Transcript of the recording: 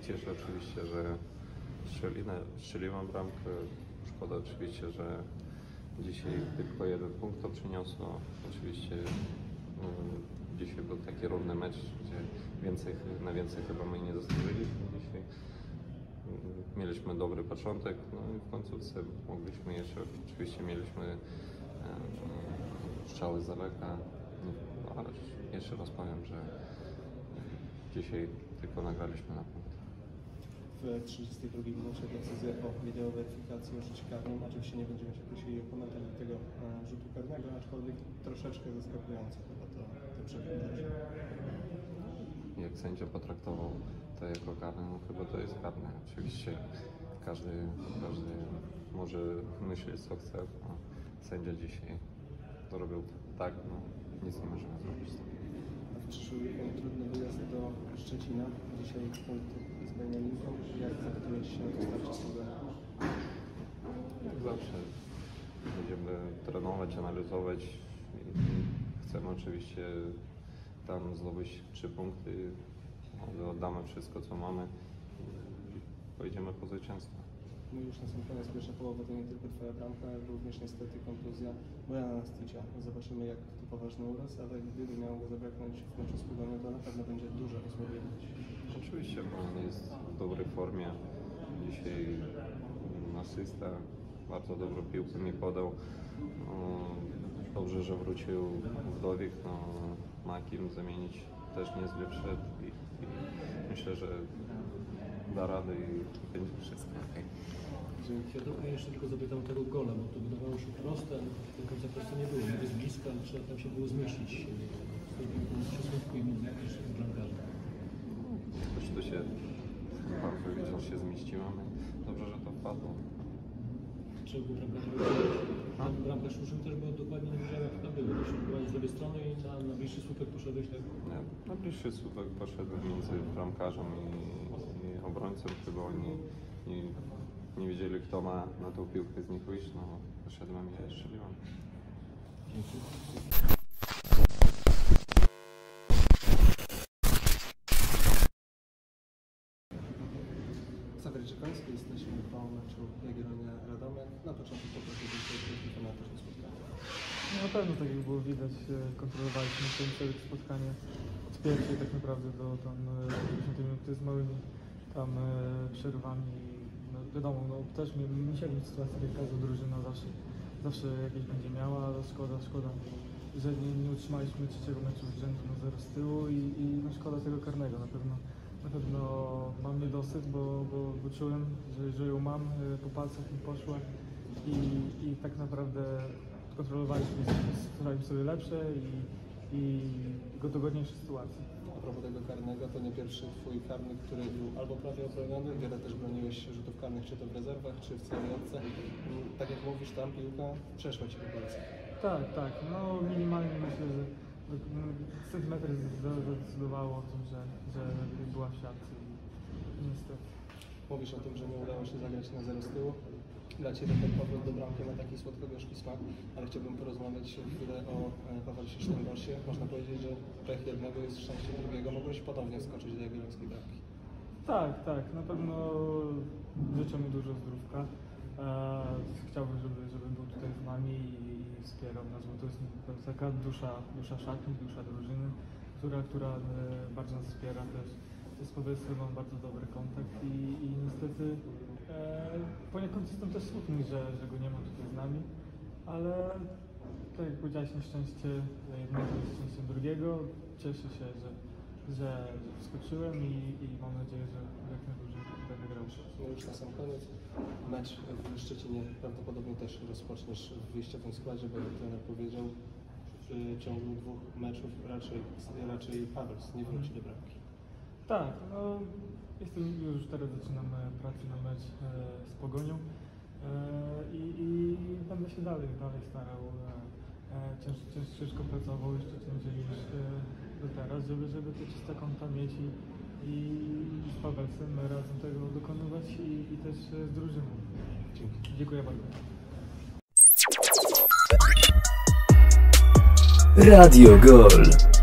cieszę oczywiście, że strzeliłem bramkę. Szkoda oczywiście, że dzisiaj tylko 1 punkt to przyniosło. Oczywiście dzisiaj był taki równy mecz, gdzie na więcej chyba my nie zasłużyliśmy dzisiaj. Mieliśmy dobry początek, no i w końcówce mogliśmy jeszcze, oczywiście mieliśmy strzały z daleka, ale jeszcze raz powiem, że dzisiaj tylko nagraliśmy na punkt. W 32 minucie decyzję o wideoweryfikacji o rzucie karnym. Oczywiście nie będziemy się prosili o komentarz do tego rzutu karnego, aczkolwiek troszeczkę zaskakujące chyba to przebieg. Jak sędzia potraktował to jako karne, no chyba to jest karne. Oczywiście każdy może myśleć co chce, a sędzia dzisiaj zrobił tak, no nic nie możemy zrobić. W przyszły weekend trudny wyjazd do Szczecina. Dzisiaj punkty z Beniaminką. Jak zapytujecie się na to starcie? Jak zawsze będziemy trenować, analizować i chcemy oczywiście tam zdobyć 3 punkty, ale oddamy wszystko co mamy i pojedziemy po zwycięstwo. No już na sam koniec pierwsza połowa to nie tylko Twoja bramka, ale również niestety kontuzja Bojana Nastycia. Zobaczymy jak to poważny uraz, ale gdyby miało go zabraknąć w meczu z Pogonią, to na pewno będzie duże osłabienie. Oczywiście, bo on jest w dobrej formie. Dzisiaj asysta, bardzo dobrą piłkę mi podał. Dobrze, że wrócił Wdowik, Makim zamienić też niezły wszedł i myślę, że da radę i będzie wszystko okej. Ja trochę jeszcze tylko zapytam tego gola, bo to wydawało się proste, ale do końca prosto nie było. Niby z bliska, ale trzeba tam się było zmieścić. Przesłówku i jeszcze bramkarza. Coś tu się, pan powiedział, się zmieściłem. Dobrze, że to wpadło. Trzeba było bramkarza ten bramkarz ruszył też, bo dokładnie nie wiedziałem jak to było. To się była z lewej strony i na bliższy słupek poszedłeś, tak? Nie, na bliższy słupek poszedłem między bramkarzem i obrońcą, chyba oni nie wiedzieli, kto ma na tą piłkę z nich wyjść, no poszedłem i strzeliłem. Dzięki. Xavier Czekański, jesteśmy po meczu Jagiellonia Radomiak. Na początku poprosiłbym o komentarz do spotkania. No na pewno, tak jak było widać, kontrolowaliśmy całe spotkanie od pierwszej tak naprawdę do tam 50 minuty z małymi tam przerwami. No, wiadomo, no, też musieli mieć sytuację, jak każda drużyna zawsze jakieś będzie miała, ale szkoda, że nie utrzymaliśmy 3 meczu z rzędu na 0 z tyłu i no, szkoda tego karnego. Na pewno mam niedosyt, bo czułem, że ją mam, po palcach mi poszła i tak naprawdę kontrolowaliśmy, stworzyliśmy sobie lepsze i dogodniejsze sytuacje. A propos tego karnego, to nie pierwszy Twój karny, który był albo prawie obroniony, wiele też broniłeś rzutów karnych, czy to w rezerwach, czy w całej odce. Tak jak mówisz, tam piłka przeszła Ci po palcach. Tak, no minimalnie myślę, że centymetr zdecydowało o tym, że była w siatce i niestety. Mówisz o tym, że nie udało się zagrać na 0 z tyłu. Dla Ciebie ten powrót do bramki ma taki słodko-gorzki smak, ale chciałbym porozmawiać chwilę o Pawelsie Sztęgorsie. Można powiedzieć, że pech jednego jest szczęście drugiego. Mogłeś ponownie wskoczyć do jagiellońskiej bramki. Tak, na pewno życzę mu dużo zdrówka. Chciałbym, żeby był tutaj z nami i wspierał nas, bo to jest taka dusza szatni, dusza drużyny, która bardzo nas wspiera też. Z Pawelsem mam bardzo dobry kontakt i niestety poniekąd jestem też smutny, że go nie ma tutaj z nami, ale tak jak powiedziałeś, nieszczęście jednego jest szczęściem drugiego. Cieszę się, że wskoczyłem i mam nadzieję, że jak najdłużej będę grał. No już na sam koniec, mecz w Szczecinie prawdopodobnie też rozpoczniesz w wyjściowym składzie, bo jak trener powiedział, w ciągu 2 meczów raczej Pawels nie wróci do bramki. Tak, no już teraz zaczynam pracę na mecz z Pogonią i będę się dalej starał, ciężko pracował jeszcze ciężej niż do teraz, żeby te czyste konta mieć i z Pawelsem razem tego dokonywać i też z drużyną. Dziękuję bardzo. Radio Gol.